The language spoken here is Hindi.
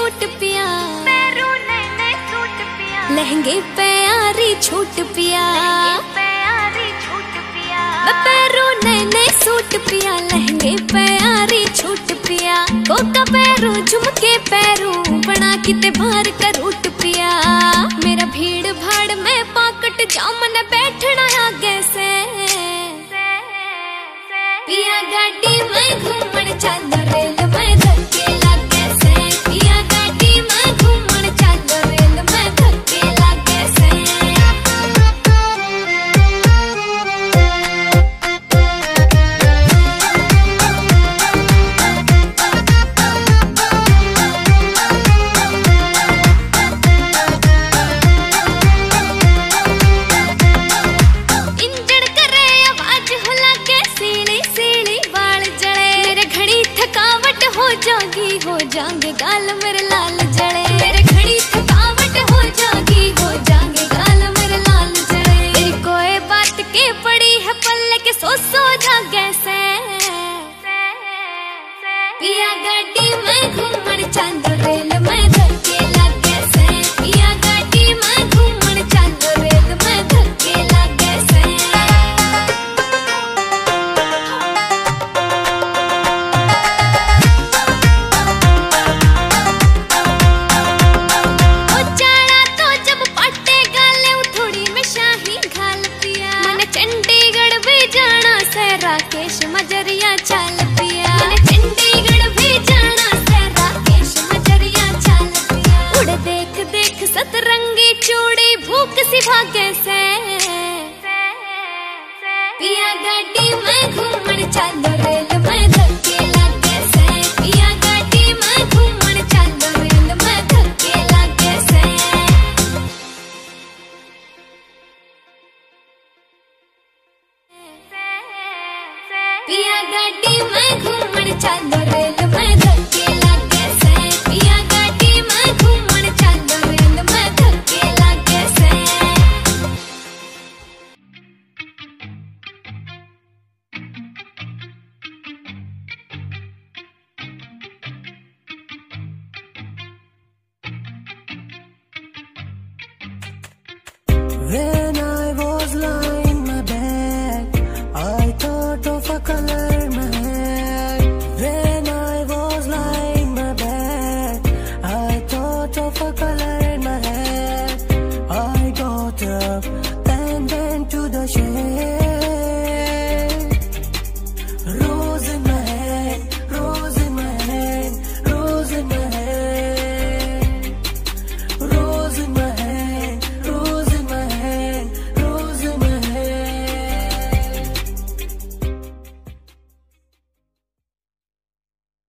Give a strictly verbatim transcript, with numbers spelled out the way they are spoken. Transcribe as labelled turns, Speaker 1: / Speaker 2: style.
Speaker 1: सूट पिया, पैरू नए नए सूट पिया, लहंगे पे आरी छूट पिया, प्यारी छूट पिया, पैरू नए नए सूट पिया, लहंगे पे आरी छूट पिया, कोका पैरू झुमके पैरू बना किते बाहर का रूट पिया। मेरा भीड़ भाड़ में पाकट जामन बैठना आगे से, पिया गाड़ी में घूमन चल रेल में धक्के लागे से, पिया गाड़ी में घूमन चल रेल में धक्के लागे से। इंजन करे आवाज हो लागे सीली सीली बाल जले, मेरे घड़ी थकावट हो जागी हो जाएंगे गाल मेरे लाल जले, मेरे घड़ी थकावट हो जागी हो जाएंगे गाल मेरे लाल जले। तेरी कोई बात के पड़ी है पल्ले के सो सो जागे से, पिया गाड़ी में घूमन चल रेल में धक्के लागे से, पिया गाड़ी में घूमन चल रेल में धक्के लागे से। ओ जाना तो जब पाटे गाले थोड़ी में शाही घाल पिया, मैंने चंडीगढ़ भी जाना से राकेश मजरिया चाल पिया, मैंने चंडीगढ़ भी जाना से राकेश मजरिया चाल पिया। उड़ देख देख सतरंगी चूड़ी भूख सी भागे से, पिया गाड़ी में घूमन चल रेल में धक्के लागे से, पिया गाड़ी में घूमन चल रेल में धक्के लागे से। पिया गाड़ी में घूमन चल रेल में धक्के लागे से, पिया गाड़ी में घूमन चल रेल में धक्के लागे से।
Speaker 2: वे